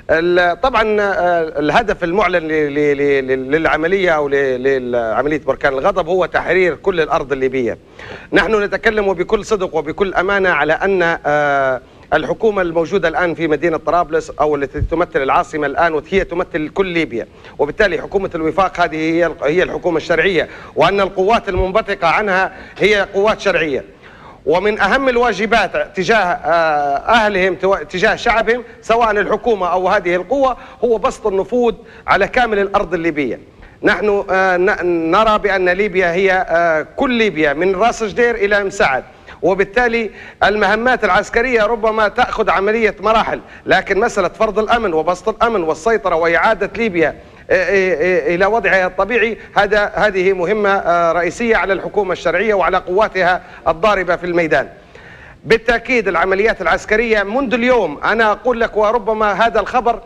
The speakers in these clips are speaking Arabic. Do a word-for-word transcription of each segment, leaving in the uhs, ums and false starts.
طبعا الهدف المعلن للعملية أو لعملية بركان الغضب هو تحرير كل الأرض الليبية. نحن نتكلم بكل صدق وبكل أمانة على أن الحكومة الموجودة الآن في مدينة طرابلس أو التي تمثل العاصمة الآن وهي تمثل كل ليبيا، وبالتالي حكومة الوفاق هذه هي هي الحكومة الشرعية، وأن القوات المنبثقة عنها هي قوات شرعية. ومن أهم الواجبات تجاه أهلهم تجاه شعبهم سواء الحكومة أو هذه القوة هو بسط النفوذ على كامل الأرض الليبية. نحن نرى بأن ليبيا هي كل ليبيا من راس جدير إلى مساعد، وبالتالي المهمات العسكرية ربما تأخذ عملية مراحل، لكن مسألة فرض الأمن وبسط الأمن والسيطرة وإعادة ليبيا إلى وضعها الطبيعي هذا هذه مهمة رئيسية على الحكومة الشرعية وعلى قواتها الضاربة في الميدان. بالتأكيد العمليات العسكرية منذ اليوم أنا أقول لك، وربما هذا الخبر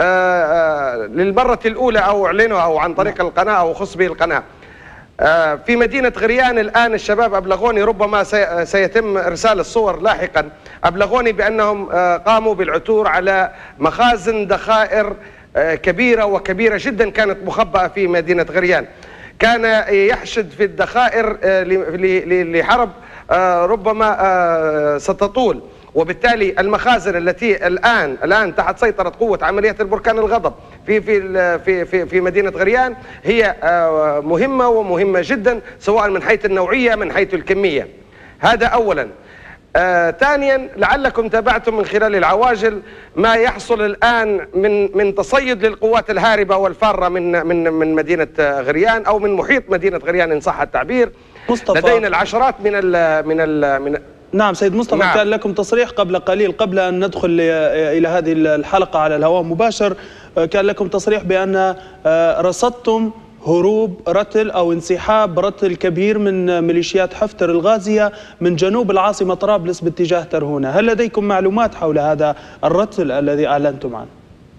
للمرة الأولى أو أعلنه أو عن طريق القناة أو خص به القناة، في مدينة غريان الآن الشباب أبلغوني، ربما سيتم إرسال الصور لاحقا، أبلغوني بأنهم قاموا بالعثور على مخازن ذخائر كبيرة وكبيرة جدا كانت مخبأة في مدينة غريان. كان يحشد في الذخائر لحرب ربما ستطول، وبالتالي المخازن التي الآن الآن تحت سيطرة قوة عملية البركان الغضب في في في في, في مدينة غريان هي مهمة ومهمة جدا، سواء من حيث النوعية من حيث الكمية. هذا أولا. آه، ثانيا لعلكم تابعتم من خلال العواجل ما يحصل الآن من من تصيد للقوات الهاربة والفارة من من من مدينة غريان أو من محيط مدينة غريان إن صح التعبير. مصطفى، لدينا العشرات من ال من ال من نعم سيد مصطفى. نعم. كان لكم تصريح قبل قليل قبل أن ندخل إلى هذه الحلقة على الهواء مباشر، كان لكم تصريح بأن رصدتم هروب رتل أو انسحاب رتل كبير من ميليشيات حفتر الغازية من جنوب العاصمة طرابلس باتجاه ترهونة. هل لديكم معلومات حول هذا الرتل الذي أعلنتم عنه؟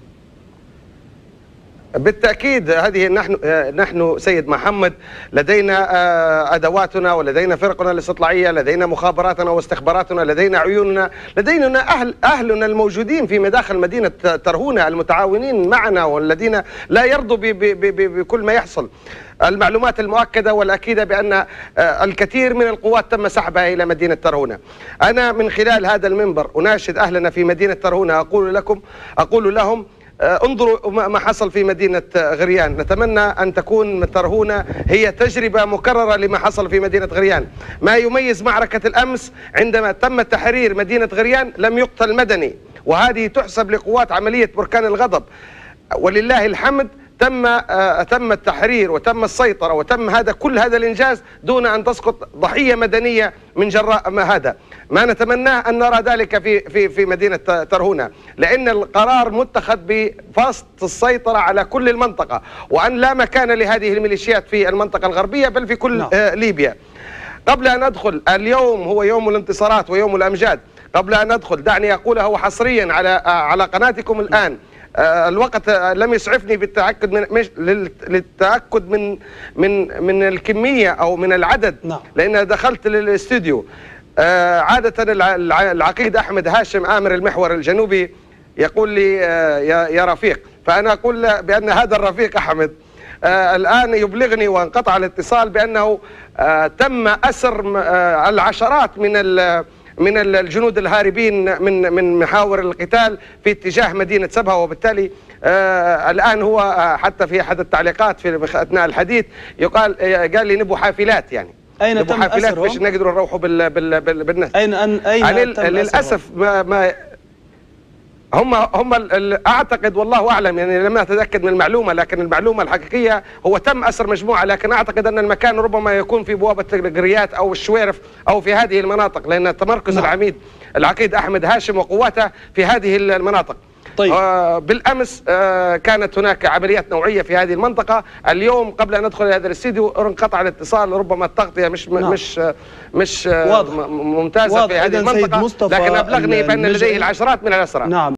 بالتأكيد هذه نحن نحن سيد محمد لدينا أدواتنا ولدينا فرقنا الاستطلاعية، لدينا مخابراتنا واستخباراتنا، لدينا عيوننا، لدينا أهل أهلنا الموجودين في مداخل مدينة ترهونة المتعاونين معنا والذين لا يرضوا بكل ما يحصل. المعلومات المؤكدة والأكيدة بأن الكثير من القوات تم سحبها إلى مدينة ترهونة. أنا من خلال هذا المنبر أناشد أهلنا في مدينة ترهونة، أقول لكم أقول لهم انظروا ما حصل في مدينة غريان. نتمنى أن تكون ترهونة هي تجربة مكررة لما حصل في مدينة غريان. ما يميز معركة الأمس عندما تم تحرير مدينة غريان لم يقتل مدني، وهذه تحسب لقوات عملية بركان الغضب. ولله الحمد تم تم التحرير وتم السيطرة وتم هذا كل هذا الإنجاز دون أن تسقط ضحية مدنية من جراء ما هذا. ما نتمناه أن نرى ذلك في في في مدينة ترهونة، لأن القرار متخذ بفصل السيطرة على كل المنطقة، وأن لا مكان لهذه الميليشيات في المنطقة الغربية بل في كل no. آه ليبيا. قبل أن أدخل، اليوم هو يوم الانتصارات ويوم الأمجاد. قبل أن أدخل دعني أقوله حصريا على آه على قناتكم الآن. آه الوقت آه لم يسعفني بالتأكد من مش للتأكد من من من الكمية أو من العدد no. لأن دخلت للاستوديو. آه عادة العقيد أحمد هاشم آمر المحور الجنوبي يقول لي آه يا, يا رفيق، فأنا أقول بأن هذا الرفيق أحمد آه الآن يبلغني وانقطع الاتصال بأنه آه تم أسر آه العشرات من من الجنود الهاربين من من محاور القتال في اتجاه مدينة سبها، وبالتالي آه الآن هو آه حتى في أحد التعليقات في أثناء الحديث يقال آه قال لي نبو حافلات، يعني أين تم أسرهم؟ باش نقدروا نروحوا بال بال بال بالناس. أين أن أين تم للأسف ما ما هم هم أعتقد والله أعلم، يعني لم أتأكد من المعلومة، لكن المعلومة الحقيقية هو تم أسر مجموعة، لكن أعتقد أن المكان ربما يكون في بوابة القريات أو الشويرف أو في هذه المناطق، لأن تمركز نعم. العميد العقيد أحمد هاشم وقواته في هذه المناطق. طيب. آه بالأمس آه كانت هناك عمليات نوعية في هذه المنطقة. اليوم قبل أن ندخل هذا الاستديو انقطع الاتصال، ربما التغطية مش نعم. مش مش واضح. ممتازة واضح. في هذه المنطقة، لكن أبلغني بأن لديه العشرات من الأسرى. نعم.